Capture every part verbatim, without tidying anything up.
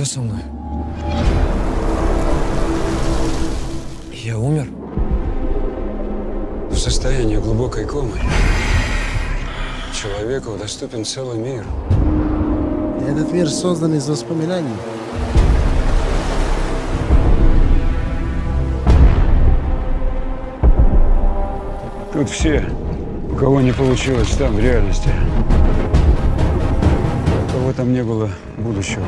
со мной? Я умер? В состоянии глубокой комы человеку доступен целый мир. Этот мир создан из воспоминаний. Тут все, у кого не получилось там, в реальности. У кого там не было будущего.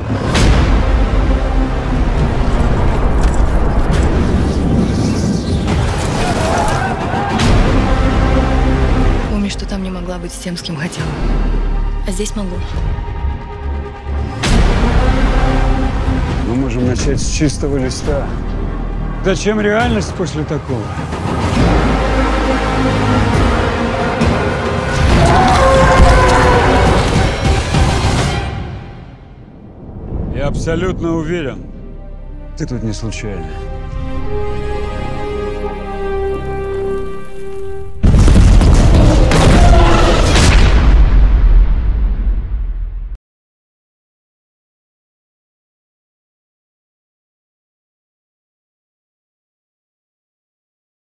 Помню, что там не могла быть с тем, с кем хотела. А здесь могу. Мы можем начать с чистого листа. Зачем реальность после такого? Я абсолютно уверен, ты тут не случайно.